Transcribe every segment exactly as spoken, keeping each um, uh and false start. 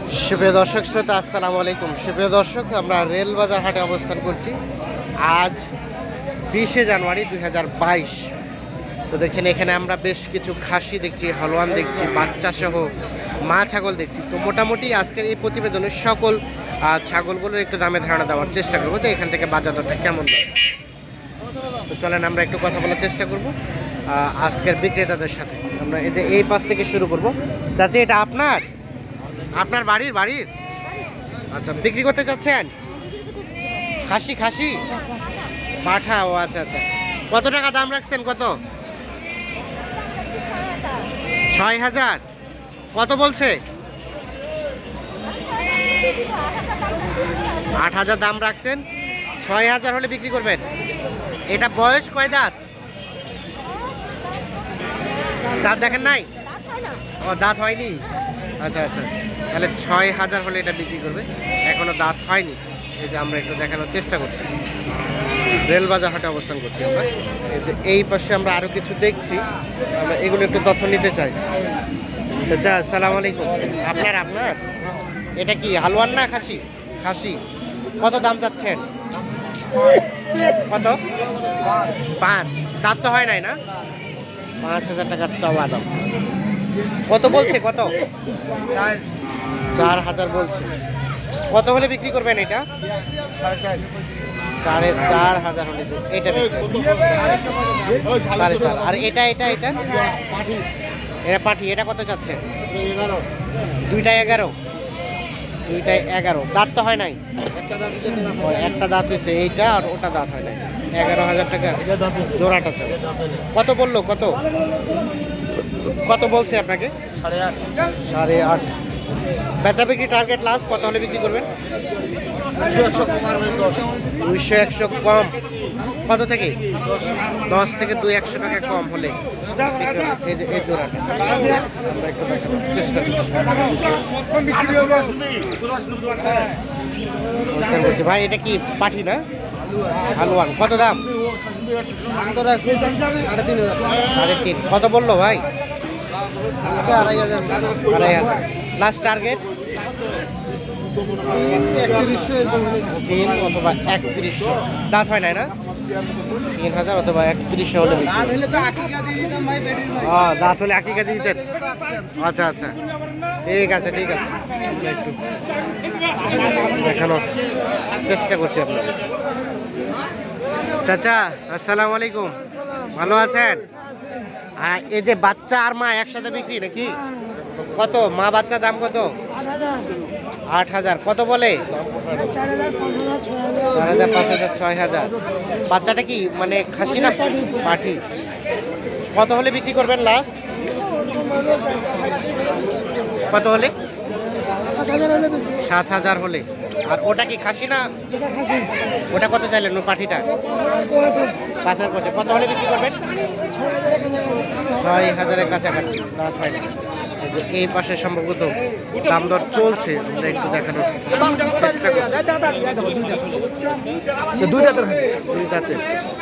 সুপ্রিয় দর্শক শ্রোতা আসসালামু আলাইকুম। সুপ্রিয় দর্শক, আমরা রেলবাজার হাটে অবস্থান করছি। আজ বিশে জানুয়ারি দুই হাজার বাইশ। তো দেখছেন এখানে আমরা বেশ কিছু খাসি দেখছি, হালওয়ান দেখছি, বাচ্চা সহ মা ছাগল দেখছি। তো মোটামুটি আজকের এই প্রতিবেদনের সকল ছাগলগুলোর একটু দামে ধারণা দেওয়ার চেষ্টা করবো, যে এখান থেকে বাজার দরটা কেমন। তো চলেন আমরা একটু কথা বলার চেষ্টা করব আজকের বিক্রেতাদের সাথে। আমরা এই যে এই পাশ থেকে শুরু করব। চাচি, এটা আপনার আপনার বাড়ির বাড়ির আচ্ছা, বিক্রি করতে চাচ্ছেন? খাসি খাসি পাঠা, ও আচ্ছা আচ্ছা। কত টাকা দাম রাখছেন? কত? ছয় হাজার। কত বলছে? আট হাজার দাম রাখছেন, ছয় হাজার হলে বিক্রি করবেন। এটা বয়স কয় দাঁত? দাঁত দেখেন নাই? ও, দাঁত হয়নি। আচ্ছা আচ্ছা, তাহলে ছয় হাজার হলে এটা বিক্রি করবে, এখনো দাঁত হয়নি। এই যে আমরা একটু দেখানোর চেষ্টা করছি, রেলবাজার হাটে অবস্থান করছি আমরা। এই যে এই পাশে আমরা আরও কিছু দেখছি, আমরা এগুলো একটু তথ্য নিতে চাই। আচ্ছা, আসসালামু আলাইকুম। আপনার আপনার এটা কি হালওয়ান না খাসি? খাসি। কত দাম চাচ্ছেন? কত? পাঁচ। দাঁত তো হয় নাই না? পাঁচ হাজার টাকার চাওয়া দাম। কত বলছে? কত? চার হাজার বলছে। কত হলে বিক্রি করবেন এটা? সাড়ে চার হাজার হলে এটা সাড়ে চার। আর এটা এটা এটা এটা পাঠি, এটা কত চাচ্ছে? এগারো। দুইটায় এগারো। দুইটায় এগারো। দাঁত তো হয় নাই? একটা দাঁত হয়েছে, এইটা আর ওটা দাঁত হয় নাই। এগারো হাজার টাকা জোড়াটা চাই। কত বললো? কত কত বলছে আপনাকে? সাড়ে আট। সাড়ে আট। বেচা বিক্রি টার্গেট লাস্ট কত হলে বিক্রি করবেন? দুইশো একশো কম। কত থেকে? দশ থেকে দুই একশো টাকা কম হলে এই জোড়াটা আমরা একটু চেষ্টা করছি। ভাই এটা কি পাঠি না হালওয়ান? কত দাম? সাড়ে তিন। কত বললো ভাই? আড়াই হাজার। আড়াই হাজার লাস্ট টার্গেট একত্রিশশো, তিন অথবা একত্রিশশো। দাঁত হয় নাই না? তিন হাজার অথবা একত্রিশশো হলে। হ্যাঁ, দাঁত হলে আকিকা দিয়ে দিতেন। আচ্ছা আচ্ছা, ঠিক আছে ঠিক আছে, একটু দেখানোর চেষ্টা করছি আপনাদের। চাচা, আসসালামু আলাইকুম। ভালো আছেন? আর এই যে বাচ্চা আর মা একসাথে বিক্রি নাকি? কত মা বাচ্চা দাম কত? আট হাজার। কত বলে? চার হাজার, পাঁচ হাজার, ছয় হাজার। বাচ্চাটা কি মানে খাসি না পাঠি? কত হলে বিক্রি করবেন লাস্ট? কত হলে? সাত হাজার হলে। আর ওটা কি খাসি না? ওটা কত চাইলেন? ও পাঠিটা পাঁচ হাজার পঁচিশ। কত হলে বিক্রি করবেন? ছয় হাজারের কাছাকাছি। দাঁত হয় না। এই পাশে সম্ভবত দাম দর চলছে, আমরা একটু দেখানোর চেষ্টা করছি। দুই দাঁতের। দুই দাঁতের।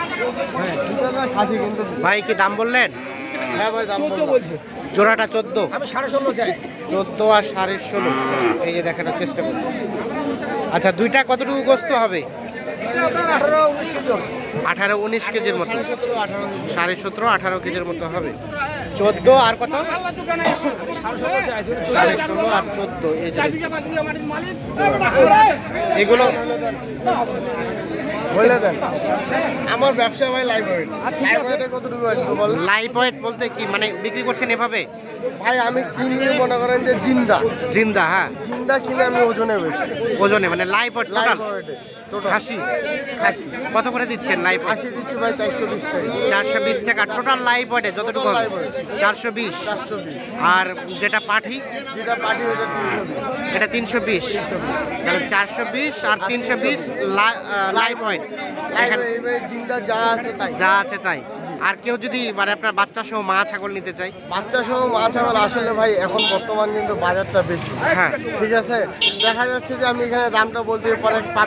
ভাই কি দাম বললেন? হ্যাঁ ভাই, দাম বলছে। জোড়াটা চোদ্দ। আমি সাড়ে ষোলো চাই। চোদ্দ আর সাড়ে ষোলো, এই যে দেখানোর চেষ্টা করছি। আচ্ছা, দুইটা কতটুকু গোস্ত হবে? আঠারো উনিশ কেজির মতো। সাড়ে সতেরো আঠারো কেজির মতো হবে। চোদ্দ আর কত? সাড়ে ষোলো আর চোদ্দ। এই যে এগুলো আমার ব্যবসা ভাই লাইভ ওয়েট। লাইভ ওয়েট বলতে কি মানে বিক্রি করছেন এভাবে? ভাই আমি কিনি মনে করেন যে জিন্দা জিন্দা। হ্যাঁ, জিন্দা কিনে আমি ওজনে বেচি। ওজনে মানে লাইভ ওয়েট টোটাল? খাসি খাসি কত করে দিচ্ছেন লাইভ? আশি দিচ্ছি ভাই, চারশো বিশ টাকা। চারশো বিশ টাকা টোটাল লাইভ ওয়েটে যতটুকু? চারশো বিশ। চারশো বিশ। আর যেটা পাঠি? যেটা পাঠি ওটা তিনশো বিশ। এটা তিনশো বিশ। তাহলে চারশো বিশ আর তিনশো বিশ লাইভ ওয়েট। এখানে জিন্দা যা আছে তাই। যা আছে তাই। আর কেউ যদি মানে আপনার বাচ্চা সহ মা ছাগল নিতে চাই? বাচ্চা সহ মা ছাগল আসলে ভাই এখন বর্তমান কিন্তু বাজারটা বেশি। হ্যাঁ, ঠিক আছে। দেখা যাচ্ছে যে আমি এখানে দামটা বলতে পরে পাবলিক আমাকে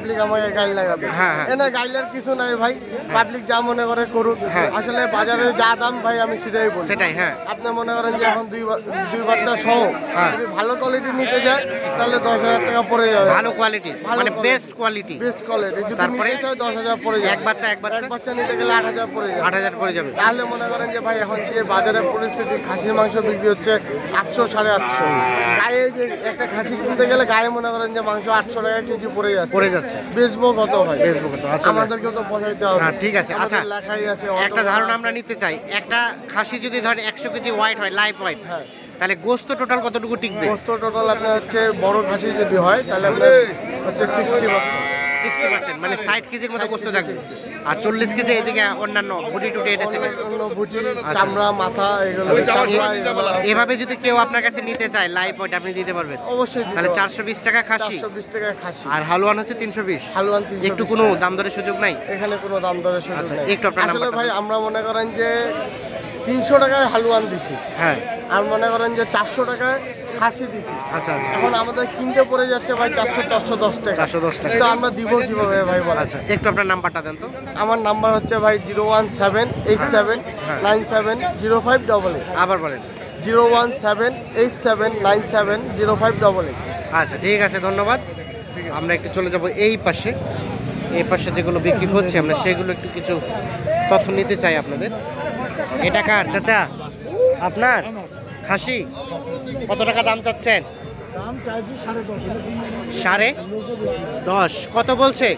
জায়গায় গাইল লাগাবে। হ্যাঁ, হ্যাঁ। এনে গাইলের কিছু নাই ভাই, পাবলিক যা মনে করে করুক। হ্যাঁ। আসলে বাজারে যা দাম ভাই আমি সেটাই বলি। সেটাই, হ্যাঁ। আপনি মনে করেন যে এখন দুই বা- দুই বাচ্চা সহ হ্যাঁ। যদি ভালো কোয়ালিটি নিতে যায় তাহলে দশ হাজার টাকা পড়ে যাবে। ভালো কোয়ালিটি ভালো মানে quality। Best quality, best quality যদি তারপরে? নিতে চায় দশ হাজার পড়ে যাবে। এক বাচ্চা এক এক বাচ্চা বাচ্চা নিতে গেলে আট হাজার পড়ে যাবে। আট হাজার পড়ে যাবে। তাহলে মনে করেন যে ভাই এখন যে বাজারের পরিস্থিতি, খাসির মাংস বিক্রি হচ্ছে আটশো সাড়ে আটশো, গায়ে যে একটা খাসি কিনতে গেলে গায়ে মনে করেন যে মাংস আটশো টাকা কেজি পড়ে যাচ্ছে। পড়ে যাচ্ছে। বেচবো কত হয়? বেচবো কত? আচ্ছা, আমাদেরকেও তো বসাইতে হবে। হ্যাঁ, ঠিক আছে। আচ্ছা, আমাদের লেখাই আছে, একটা অটো ধারণা আছে। আমরা নিতে চাই, একটা খাসি যদি ধরেন একশো কেজি হোয়াইট হয়, লাইভ হোয়াইট, হ্যাঁ, তাহলে গোস্ত টোটাল কতটুকু টিকবে? গোস্ত টোটাল আপনার হচ্ছে বড় খাসি যদি হয় তাহলে আপনার হচ্ছে সিক্সটি পার্সেন্ট। সিক্সটি পার্সেন্ট মানে ষাট কেজির মতো গোস্ত থাকবে, আর চল্লিশ কেজি এদিকে অন্যান্য বুটি টুটি এটা সেটা। বুটি, চামড়া, মাথা এগুলো চামড়া এগুলো। এভাবে যদি কেউ আপনার কাছে নিতে চায় লাইভ হোয়াইট, আপনি দিতে পারবেন? অবশ্যই দিতে তাহলে হবে। চারশো বিশ টাকা খাসি, চারশো বিশ টাকা খাসি, আর হালুয়ান হচ্ছে তিনশো বিশ। হালুয়ান তিনশো একটু বিশ কোনো টাকা। দাম দরের সুযোগ নাই? এখানে কোনো দাম দরের সুযোগ আচ্ছা, নেই। একটু আপনার আসলে নাম্বারটা ভাই বলুন। আমরা মনে করেন যে তিনশো টাকায় হালুয়ান দিছি, হ্যাঁ, আর মনে করেন যে চারশো টাকায় খাসি দিছি। আচ্ছা আচ্ছা, এখন আমাদের কিনতে পড়ে যাচ্ছে ভাই চারশো চারশো দশ টাকা। চারশো দশ টাকা। তো আমরা দিব কিভাবে ভাই বলেন? আচ্ছা, একটু আপনার নাম্বারটা দেন তো। আমার নাম্বার হচ্ছে ভাই zero one seven eight seven হ্যাঁ। Nine seven zero five double eight. আবার বলেন। Zero one seven eight seven nine seven zero five double eight. আচ্ছা, ঠিক আছে, ধন্যবাদ। আমরা একটু চলে যাব এই পাশে। এই পাশে যেগুলো বিক্রি হচ্ছে আমরা সেগুলো একটু কিছু তথ্য নিতে চাই আপনাদের। এটা কার চাচা? আপনার খাসি? কত টাকা দাম চাচ্ছেন? দাম চাইছি সাড়ে দশ। সাড়ে দশ? কত বলছে?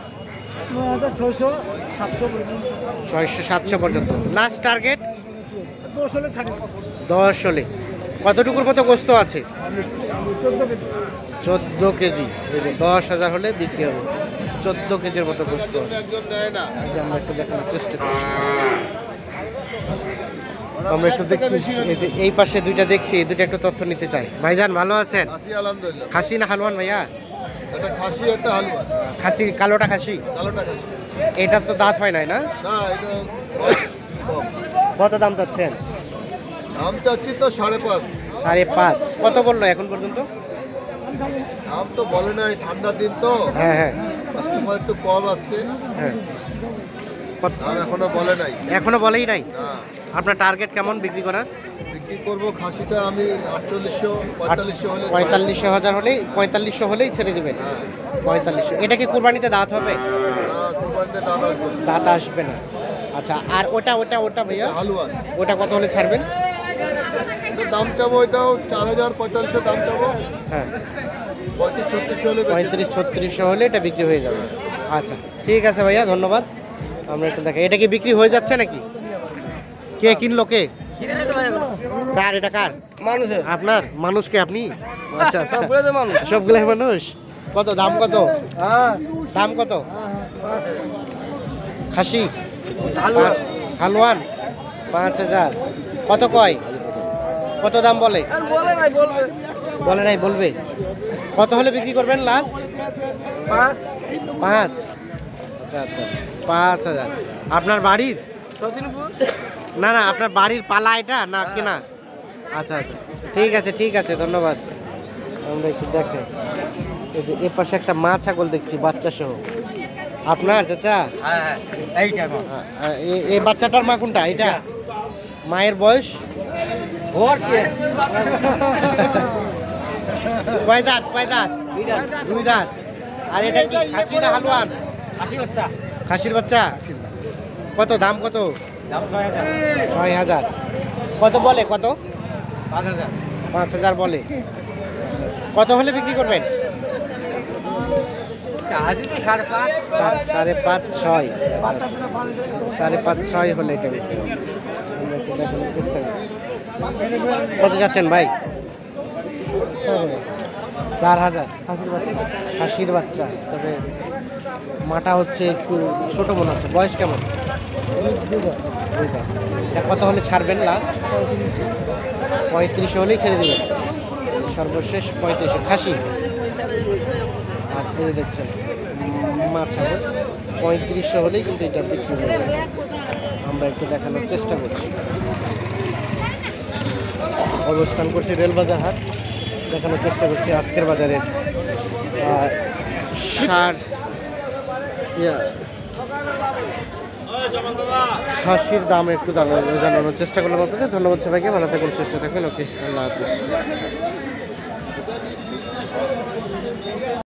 ছয়শো সাতশো ছয়শো সাতশো পর্যন্ত লাস্ট টার্গেট? দশ হলে ছাড়ি। দশ হলে কতটুকুর মতো গোস্ত আছে? চোদ্দো কেজি। চোদ্দো কেজি। এই যে দশ হাজার হলে বিক্রি হবে চোদ্দো কেজির মতো গোস্ত। এই যে আমরা একটু দেখানোর চেষ্টা করছি। আমরা একটু দেখছি এই যে এই পাশে দুইটা দেখছি, এই দুইটা একটু তথ্য নিতে চাই। ভাইজান ভালো আছেন? খাসি আলহামদুলিল্লাহ। খাসি না হালুয়ান ভাইয়া? এটা খাসি, একটা হালুয়া। খাসি কালোটা খাসি? কালোটা খাসি। এটা তো দাঁত হয় নাই না? না, এটা বয়স কম। কত দাম চাচ্ছেন? দাম চাচ্ছি তো সাড়ে পাঁচ। সাড়ে পাঁচ? কত বললো এখন পর্যন্ত? দাম তো বলে নাই, ঠান্ডার দিন তো হ্যাঁ হ্যাঁ কাস্টমার একটু কম আসছে। হ্যাঁ। কত দাম এখনো বলে নাই। এখনো বলেই নাই? না, আপনার টার্গেট কেমন বিক্রি করার? বিক্রি করবো খাসিটা আমি আটচল্লিশশো পঁয়তাল্লিশশো হলে ছাড়বো। পঁয়তাল্লিশশো হাজার হলেই পঁয়তাল্লিশশো হলেই ছেড়ে দিবেন? হ্যাঁ। পঁয়তাল্লিশশো। এটা কি কুরবানিতে দাঁত হবে? না, কুরবানিতে দাদা আসবে। দাঁত আসবে না। আচ্ছা, আর ওটা ওটা ওটা ভাইয়া হালুয়া ওটা কত হলে ছাড়বেন? এটা দাম চাবো, এটাও চার হাজার পঁয়তাল্লিশশো দাম চাবো। হ্যাঁ, পঁয়ত্রিশ ছত্রিশশো হলে বেচে পঁয়ত্রিশ ছত্রিশশো হলে এটা বিক্রি হয়ে যাবে। আচ্ছা, ঠিক আছে ভাইয়া, ধন্যবাদ। আমরা একটু দেখি এটা কি বিক্রি হয়ে যাচ্ছে নাকি? কে কিনলো? কে কার? এটা কার? মানুষের। আপনার? মানুষকে আপনি? আচ্ছা আচ্ছা, সবগুলো তো মানুষ। সবগুলাই মানুষ। কত দাম? কত হ্যাঁ, দাম? কত খাসি? হালুয়া। হালুয়ান পাঁচ হাজার। কত কয়? কত দাম বলে? আর বলে নাই, বলবে বলে নাই, বলবে। কত হলে বিক্রি করবেন লাস্ট? পাঁচ। পাঁচ? আচ্ছা আচ্ছা, পাঁচ হাজার। আপনার বাড়ির? না না, আপনার বাড়ির পালা এটা না কেনা? আচ্ছা আচ্ছা, ঠিক আছে ঠিক আছে, ধন্যবাদ। আমরা একটু দেখেন এই যে এ পাশে একটা মা ছাগল দেখছি বাচ্চা সহ। আপনার চাচা? হ্যাঁ হ্যাঁ, এইটা আ, এ- এই বাচ্চাটার মা কোনটা? এটা মায়ের বয়স কয় দাঁত? কয় দাঁত? দুই দাঁত। আর এটা কি খাসি না হালুয়ান? খাসির বাচ্চা। কত দাম? কত? ছয় হাজার। কত বলে? কত? পাঁচ হাজার বলে। কত হলে বিক্রি করবেন? সা- সাড়ে পাঁচ ছয়। আচ্ছা, আচ্ছা। সাড়ে পাঁচ ছয় হলে এটা বিক্রি হবে। আমরা একটু দেখানোর চেষ্টা করছি। কত যাচ্ছেন ভাই? চার হাজার। খাসির বাচ্চা? খাসির বাচ্চা, তবে মাটা হচ্ছে একটু ছোট মনে হচ্ছে। বয়স কেমন? দুইটা। এটা কত হলে ছাড়বেন লাস্ট? পঁয়ত্রিশশো হলেই ছেড়ে দেবেন সর্বশেষ? পঁয়ত্রিশশো খাসি। আর এই দেখছেন মা ছাগল, পঁয়ত্রিশশো হলেই কিন্তু এটা বিক্রি হয়ে যাবে। আমরা একটু দেখানোর চেষ্টা করছি। অবস্থান করছি রেলবাজার হাট, দেখানোর চেষ্টা করছি আজকের বাজারের আহ, সার খাসির দাম একটু জানানোর চেষ্টা করলাম আপনাদের। ধন্যবাদ সবাইকে, ভালো থাকুন, সুস্থ থাকুন। ওকে, আল্লাহ হাফিজ।